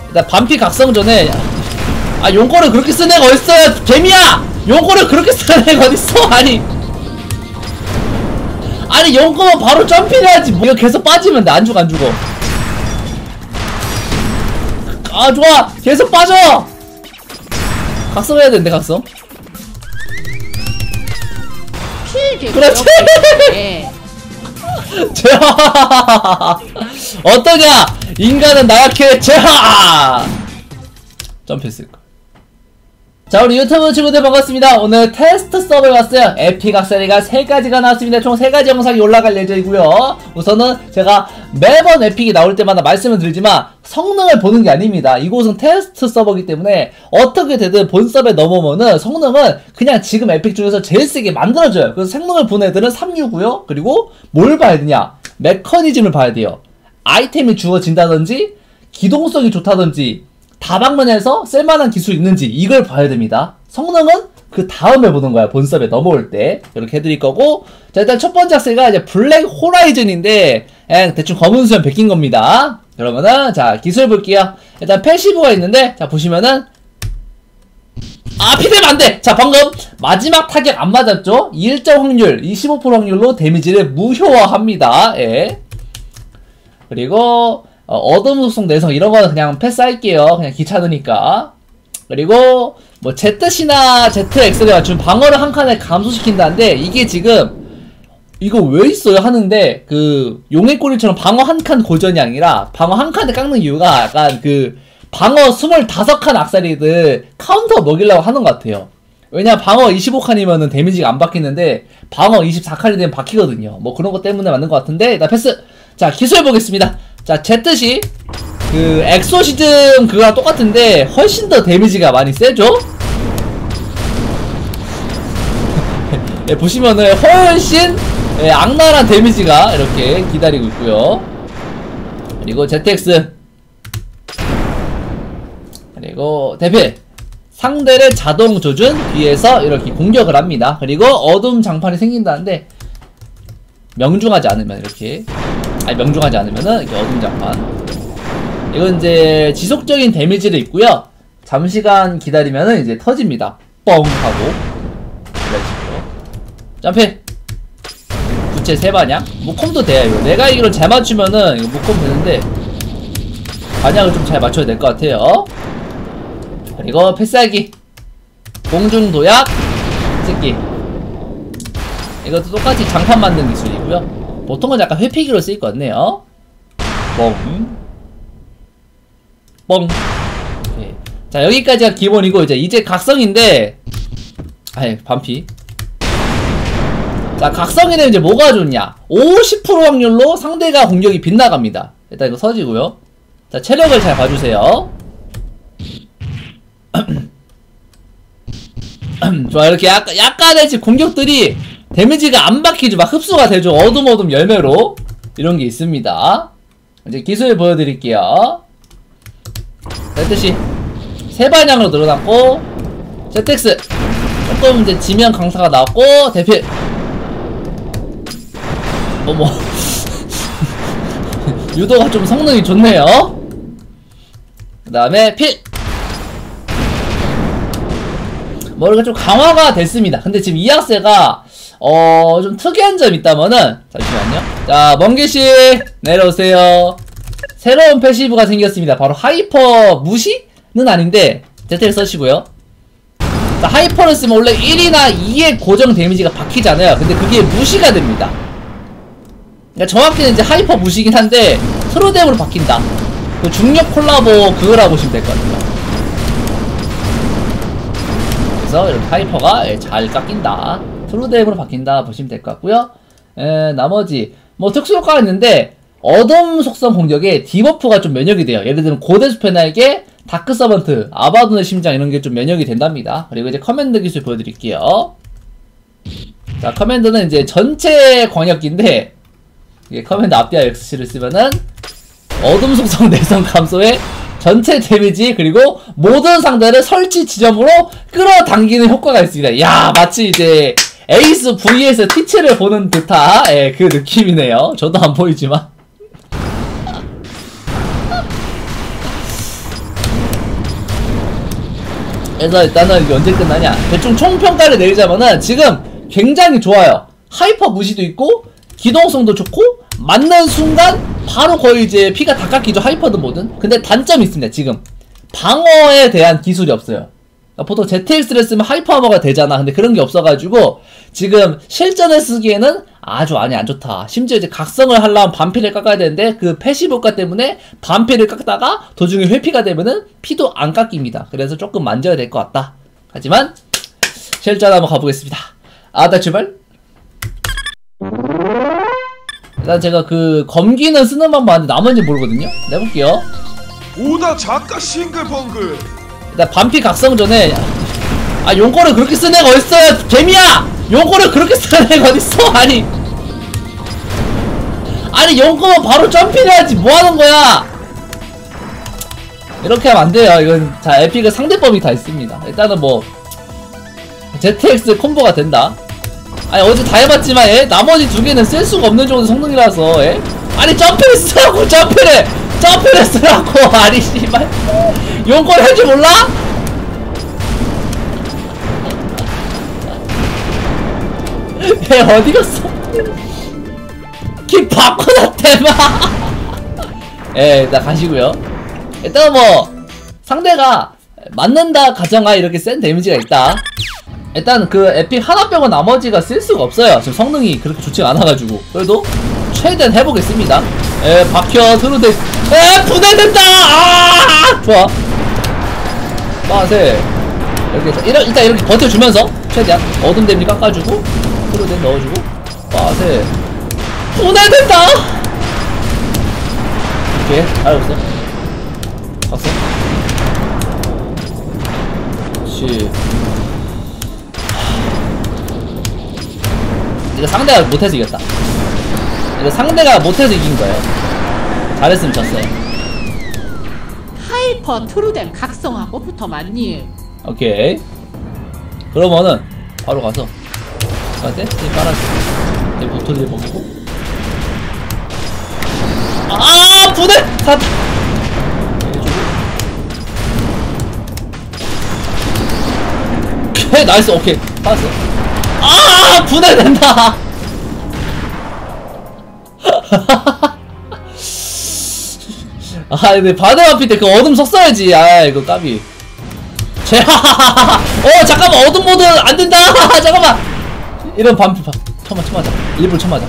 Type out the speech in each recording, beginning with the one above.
일단 반피 각성 전에 아 용거를 그렇게 쓴 애가 어딨어 개미야! 용거를 그렇게 쓰는 애가 어딨어? 아니 용거만 바로 점핑해야지. 뭐 이거 계속 빠지면 돼. 안죽어 안죽어. 아 좋아 계속 빠져. 각성해야 되는데 각성. 그렇지. 제하 어떠냐 인간은 나약해 제하. 점프했을까. 자 우리 유튜브 친구들 반갑습니다. 오늘 테스트 서버에 왔어요. 에픽 악세사리가 3가지가 나왔습니다. 총 3가지 영상이 올라갈 예정이고요. 우선은 제가 매번 에픽이 나올 때마다 말씀을 드리지만 성능을 보는 게 아닙니다. 이곳은 테스트 서버이기 때문에 어떻게 되든 본 서버에 넘어오면은 성능은 그냥 지금 에픽 중에서 제일 세게 만들어줘요. 그래서 성능을 본 애들은 3유고요. 그리고 뭘 봐야 되냐, 메커니즘을 봐야 돼요. 아이템이 주어진다든지 기동성이 좋다든지 다방면에서 쓸만한 기술이 있는지 이걸 봐야 됩니다. 성능은 그 다음에 보는 거야. 본섭에 넘어올 때 이렇게 해드릴 거고. 자 일단 첫 번째 악세가 이제 블랙 호라이즌인데 그냥 대충 검은 수염 베낀 겁니다. 그러면은 자 기술 볼게요. 일단 패시브가 있는데 자 보시면은 아 피되면 안돼. 자 방금 마지막 타격 안 맞았죠? 일정 확률 25% 확률로 데미지를 무효화합니다. 예. 그리고 어둠 속성 내성 이런 거는 그냥 패스할게요. 그냥 귀찮으니까. 그리고 뭐 Z시나 ZX를 맞추면 방어를 한 칸에 감소시킨다는데 이게 지금 이거 왜 있어요 하는데 그 용의 꼬리처럼 방어 한 칸 고전이 아니라 방어 한 칸에 깎는 이유가 약간 그 방어 25칸 악사리들 카운터 먹이려고 하는 것 같아요. 왜냐 방어 25칸이면은 데미지가 안 박히는데 방어 24칸이 되면 박히거든요. 뭐 그런 것 때문에 맞는 것 같은데 일단 패스. 자 기술 보겠습니다. 자 Z시 그 엑소시즘 그거랑 똑같은데 훨씬 더 데미지가 많이 세죠? 예, 보시면은 훨씬 예, 악랄한 데미지가 이렇게 기다리고 있고요. 그리고 ZX 그리고 대필 상대를 자동 조준 뒤에서 이렇게 공격을 합니다. 그리고 어둠 장판이 생긴다는데 명중하지 않으면 이렇게 명중하지 않으면은 이렇게 어둠 장판. 이건 이제 지속적인 데미지를 입고요. 잠시간 기다리면은 이제 터집니다. 뻥 하고 이런 식으로. 점프. 부채 3반향. 무콤도 돼요. 이거 내가 알기로 잘 맞추면은 이거 무콤 되는데 반향을 좀 잘 맞춰야 될 것 같아요. 그리고 패스하기. 공중 도약. 찍기. 이것도 똑같이 장판 만드는 기술이고요. 보통은 약간 회피기로 쓰일 것 같네요. 뻥. 뻥. 오케이. 자, 여기까지가 기본이고, 이제 각성인데, 아이, 반피. 자, 각성에는 이제 뭐가 좋냐? 50% 확률로 상대가 공격이 빗나갑니다. 일단 이거 서지고요. 자, 체력을 잘 봐주세요. 좋아, 이렇게 약간의 공격들이 데미지가 안 박히죠. 막 흡수가 되죠. 어둠 열매로 이런 게 있습니다. 이제 기술 보여드릴게요. ZC 3반향으로 늘어났고 ZX 조금 이제 지면 강사가 나왔고 대필 어머 유도가 좀 성능이 좋네요. 그 다음에 필 뭐가 좀 강화가 됐습니다. 근데 지금 이 악세가 좀 특이한 점이 있다면은 잠시만요. 자 먼개씨 내려오세요. 새로운 패시브가 생겼습니다. 바로 하이퍼 무시는 아닌데 Z를 써시고요. 자 하이퍼를 쓰면 원래 1이나 2의 고정 데미지가 박히잖아요. 근데 그게 무시가 됩니다. 그러니까 정확히는 이제 하이퍼 무시긴 한데 트루뎀으로 바뀐다. 그 중력 콜라보 그거라고 보시면 될 것 같아요. 그래서 이렇게 하이퍼가 잘 깎인다. 트루뎀으로 바뀐다 보시면 될 것 같고요. 나머지 뭐 특수효과가 있는데 어둠 속성 공격에 디버프가 좀 면역이 돼요. 예를 들면 고대수 페나에게 다크 서번트, 아바돈의 심장 이런 게 좀 면역이 된답니다. 그리고 이제 커맨드 기술 보여드릴게요. 자 커맨드는 이제 전체 광역기인데 이게 커맨드 앞뒤와 XC를 쓰면은 어둠 속성 내성 감소에 전체 데미지 그리고 모든 상대를 설치 지점으로 끌어당기는 효과가 있습니다. 야 마치 이제 에이스 vs 티치를 보는 듯한 예, 그 느낌이네요. 저도 안 보이지만 그래서 일단은 이게 언제 끝나냐, 대충 총평가를 내리자면은 지금 굉장히 좋아요. 하이퍼 무시도 있고 기동성도 좋고 맞는 순간 바로 거의 이제 피가 다 깎이죠, 하이퍼든 뭐든. 근데 단점이 있습니다. 지금 방어에 대한 기술이 없어요. 그러니까 보통 ZX를 쓰면 하이퍼 아머가 되잖아. 근데 그런 게 없어가지고 지금 실전에 쓰기에는 아주 안 좋다. 심지어 이제 각성을 하려면 반피를 깎아야 되는데 그 패시브 효과 때문에 반피를 깎다가 도중에 회피가 되면은 피도 안 깎입니다. 그래서 조금 만져야 될 것 같다. 하지만 실전 한번 가보겠습니다. 나 출발. 일단 제가 그 검기는 쓰는 방법 아는데 나머지 모르거든요. 내볼게요. 오다 작가 싱글벙글. 일단 반피 각성 전에 용거를 그렇게 쓰는 애가 어딨어요 개미야! 용거를 그렇게 쓰는 애가 어딨어? 아니 용거만 바로 점핑을 해야지 뭐하는거야. 이렇게 하면 안돼요. 이건 자 에픽은 상대법이 다 있습니다. 일단은 뭐 ZX 콤보가 된다. 아니 어제 다 해봤지만 나머지 두 개는 쓸 수가 없는 정도 성능이라서 아니 점프를 쓰라고. 점프를 쓰라고. 아니 씨발 용걸 할 줄 몰라? 얘 어디 갔어? 기 바꿔놨대마. 일단 가시고요. 일단 뭐 상대가 맞는다 가정하 이렇게 센 데미지가 있다. 일단 그 에픽 하나 빼고 나머지가 쓸 수가 없어요. 지금 성능이 그렇게 좋지가 않아가지고. 그래도 최대한 해보겠습니다. 박혀 트루데 분해된다. 좋아. 빠세. 일단 이렇게 버텨주면서 최대한 어둠 데미지 깎아주고 트루데 넣어주고 빠세. 분해된다. 오케이 알았어. 갔어. 그렇지. 이거 상대가 못해서 이겼다. 이거 상대가 못해서 이긴 거예요. 잘했으면 졌어요. 하이퍼 트루덴 각성하고부터 맞니? 오케이. 그러면은 바로 가서 저한테 이 빨아줘. 내 보토를 먹이고. 분해! 샀다. 해주고. 오케이 나이스. 오케이 받았어. 분해된다. 근데 바드 앞일 때 그 어둠 섞어야지. 이거 까비. 잠깐만 어둠 모드 안 된다. 잠깐만. 이런 반피 쳐맞아. 일부러 쳐맞아.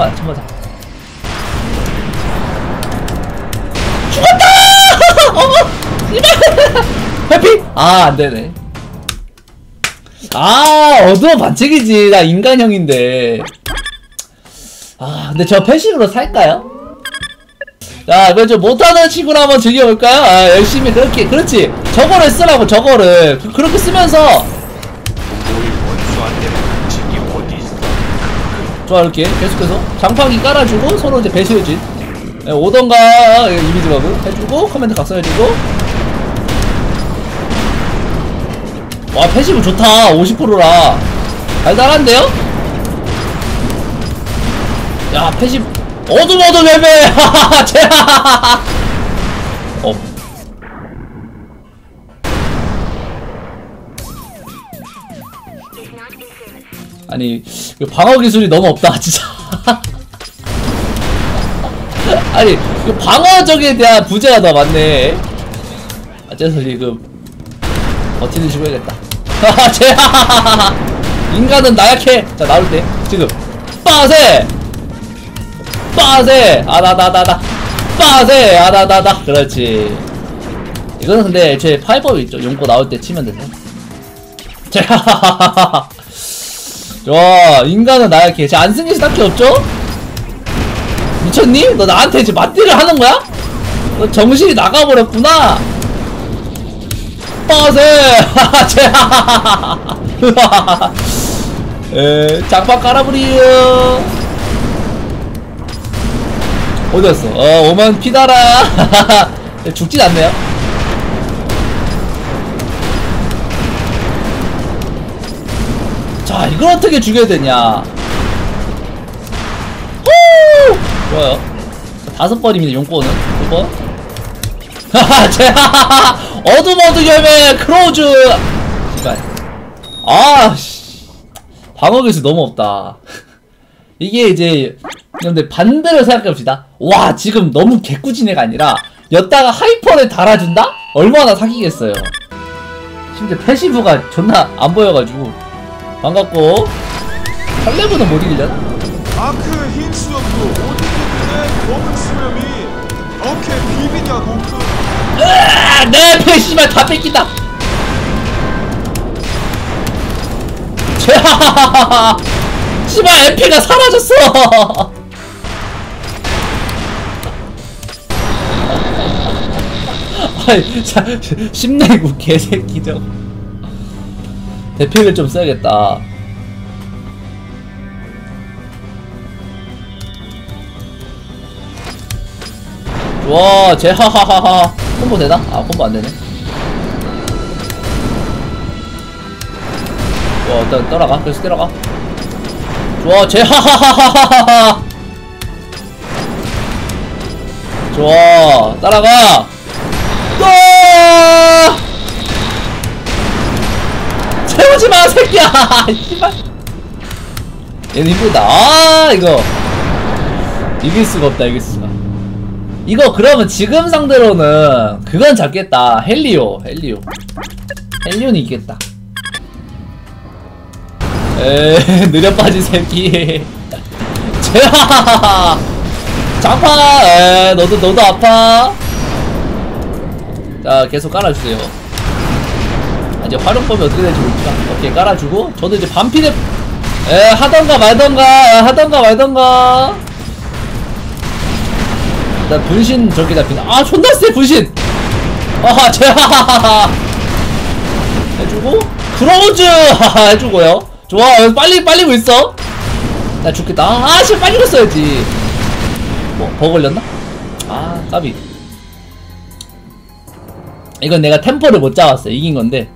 죽었다. 해피? 안 되네. 어두워 반칙이지. 나 인간형인데. 근데 저 패시브로 살까요? 자, 이번 좀 못하는 친구를 한번 즐겨볼까요? 열심히 그렇게, 그렇지. 저거를 쓰라고, 저거를. 그렇게 쓰면서. 좋아, 이렇게. 계속해서. 장판기 깔아주고, 서로 이제 배수해진. 오던가, 이미지 버그 해주고, 커맨드 각성해주고. 와, 패시브 좋다. 50%라. 달달한데요? 야, 패시브. 어둠 열매! 아니, 방어 기술이 너무 없다, 진짜. 아니, 방어적에 대한 부재가 더 많네. 어째서 지금 버티는 식으로 해야겠다. 인간은 나약해. 자, 나올 때 지금 빠세. 빠세. 그렇지. 이거는 근데 제 파이법이 있죠. 용고 나올 때 치면 되죠. 좋아. 인간은 나약해. 제 안 승리시 딱히 없죠? 미쳤니? 너 나한테 지금 맞디를 하는 거야? 너 정신이 나가버렸구나. 빠세. 장판 깔아버리요. 어디였어? 오만 피달아. 죽진 않네요. 자, 이걸 어떻게 죽여야 되냐? 후! 좋아요. 5번입니다. 용꼬는 2번. 어둠 열매 크로우즈 씨발. 아씨 방어기술 너무 없다. 이게 이제 근데 반대로 생각해봅시다. 와 지금 너무 개꾸지네가 아니라 였다가 하이퍼를 달아준다? 얼마나 사기겠어요. 심지어 패시브가 존나 안 보여가지고 반갑고 설레보는 못 이기려나? 아크 흰 수염도 오디드의 검은 수염이 어떻게 비비냐고 내 패시발 다 뺏긴다. 자, 씨발 에피가 사라졌어. 아이, 자, 심내구 개새끼 저거. 대피를 좀 써야겠다. 와, 제하하하하. 콤보 되나? 아, 콤보 안 되네. 와, 일단 따라가. 그래서 따라가. 좋아, 제하하하하하. 좋아, 따라가. 와! 채우지 마, 새끼야. 씨발. 얘는 힘들다. 아, 이거 이길 수가 없다, 이길 수가. 이거 그러면 지금 상대로는 그건 잡겠다. 헬리오는 이기겠다. 느려 빠진 새끼. 제하 장파. 너도 아파. 자 계속 깔아주세요. 이제 활용법이 어떻게 될지 모르니까 오케이 깔아주고 저도 이제 반피를 하던가 말던가. 나 분신 저기다 피나. 아 존나 세 분신. 아하 제하하하 해주고 크로즈 해주고요. 좋아 빨리 빨리고 있어. 나 죽겠다. 아 씨 빨리 갔어야지. 뭐 버그 걸렸나? 아 까비. 이건 내가 템포를 못 잡았어. 이긴 건데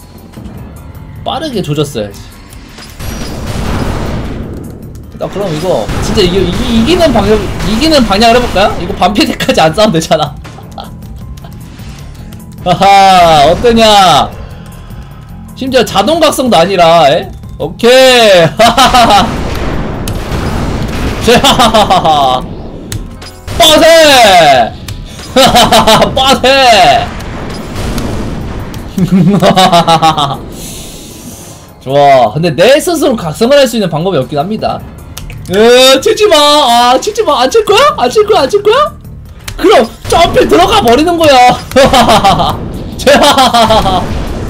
빠르게 조졌어야지. 나 그럼 이거 진짜 이기는 방향을 해볼까요? 이거 반피 때까지 안 싸우면 되잖아. 하하 어떠냐? 심지어 자동 각성도 아니라 오케이. 하하하 하하하하 빠세. 하하하하 빠세. 좋아. 근데 내 스스로 각성을 할 수 있는 방법이 없긴 합니다. 치지마. 아 치지마. 안 칠 거야? 안 칠 거야? 그럼 점프 들어가 버리는 거야. 제하하하하.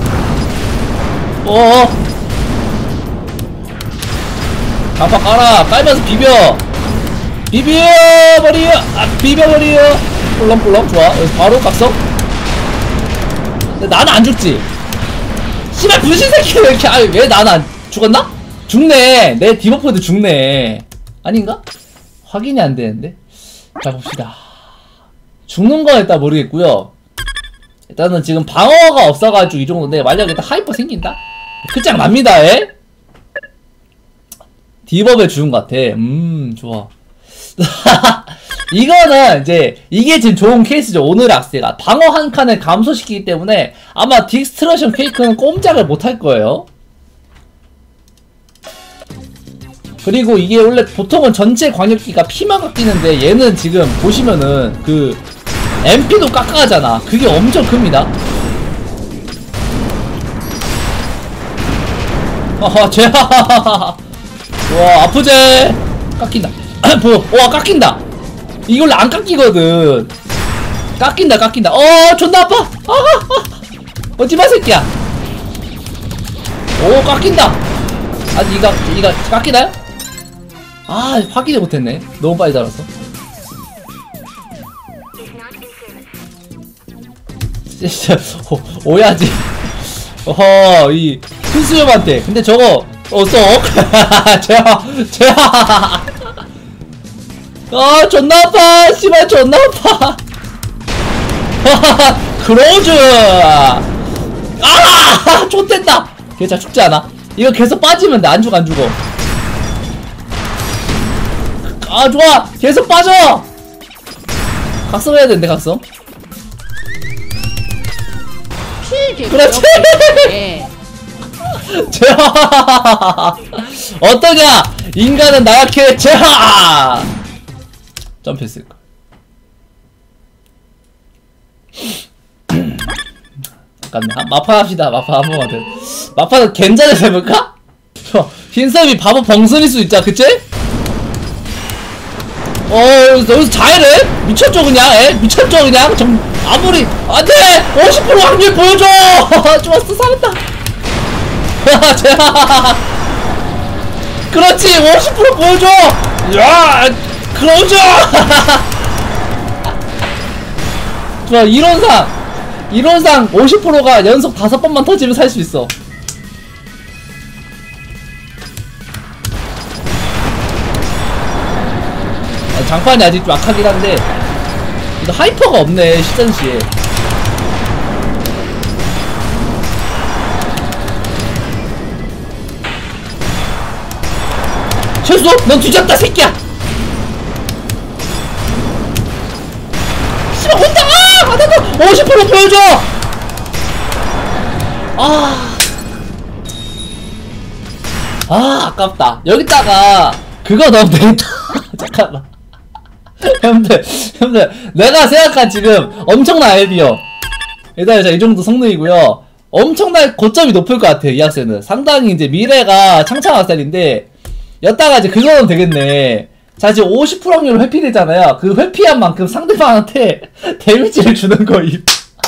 장파 깔아. 깔면서 비벼버려. 비벼버려. 꿀렁꿀렁. 좋아. 여기서 바로 각성. 근데 나는 안 죽지. 씨발 분신 새끼 왜 이렇게. 아니 왜 나는 안 죽었나? 죽네. 내 디버프도 죽네. 아닌가? 확인이 안 되는데. 자 봅시다. 죽는 건 일단 모르겠고요. 일단은 지금 방어가 없어가지고 이 정도인데 만약에 일단 하이퍼 생긴다? 끝장 납니다. 디버프에 죽은 것 같아. 좋아. 이거는 이제 이게 지금 좋은 케이스죠. 오늘의 악세가 방어 한 칸을 감소시키기 때문에 아마 딕스트러션 케이크는 꼼짝을 못할 거예요. 그리고 이게 원래 보통은 전체 광역기가 피만 깎이는데 얘는 지금 보시면은 그 MP도 깎아가잖아. 그게 엄청 큽니다. 하하 제하하하. 와 아프제. 깎인다. 와 깎인다. 이걸로 안 깎이거든. 깎인다. 존나 아파. 어찌마 새끼야. 오 깎인다. 아니 이거 깎이나요? 아 확인을 못했네. 너무 빨리 달았어. 진짜 오야지. 어허 이 큰수염한테. 근데 저거 쏙. 제하 아 존나 아파. 씨발 존나 아파. 크로즈. 아 좆됐다. 걔 잘 죽지 않아? 이거 계속 빠지면 돼. 안 죽어. 아 좋아. 계속 빠져. 각성해야 되는데 각성. 필기 그렇지. 제하! 어떠냐? 인간은 나약해. 제하! 점프했을까? 잠깐만. 마파 합시다. 마파 한 번만 더. 마파는 괜찮아서 해볼까? 흰섬이 바보 벙선일 수 있잖아. 그치? 여기서 잘해? 미쳤죠 그냥? 미쳤죠 그냥? 아무리 안돼! 50% 확률 보여줘! 좋았어, 살았다. 자, 그렇지, 50% 보여줘. 야, 그러죠. 좋아. 이론상 50%가 연속 5번만 터지면 살 수 있어. 장판이 아직 좀 약하긴 한데, 또 하이퍼가 없네 시전시에. 최수! 넌 뒤졌다 새끼야! 씨발 혼자! 아! 나도 50% 보여줘! 아깝다. 여기다가 그거 넣으면 되겠다. 잠깐만. 형들 내가 생각한 지금 엄청난 아이디어. 일단 이 정도 성능이고요. 엄청난 고점이 높을 것 같아요. 이 학생은 상당히 이제 미래가 창창한 학생인데, 여기다가 이제 그거 넣으면 되겠네. 자, 지금 50% 확률로 회피되잖아요. 그 회피한 만큼 상대방한테 데미지를 주는 거임.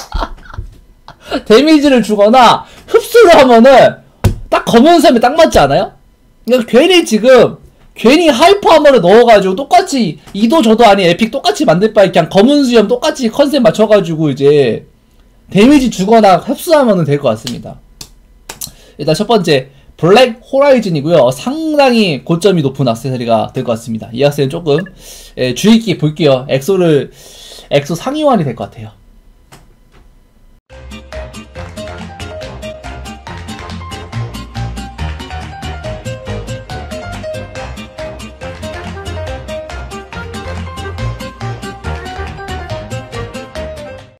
데미지를 주거나 흡수를 하면은 딱 검은 섬에 딱 맞지 않아요? 그러니까 괜히 하이퍼 하머를 넣어가지고 똑같이 이도 저도 아닌 에픽 똑같이 만들 바에 그냥 검은 수염 똑같이 컨셉 맞춰가지고 이제 데미지 주거나 흡수하면 될 것 같습니다. 일단 첫 번째 블랙 호라이즌이고요. 상당히 고점이 높은 액세서리가 될 것 같습니다. 이 학생은 조금 주의 깊게 볼게요. 엑소 상위원이 될 것 같아요.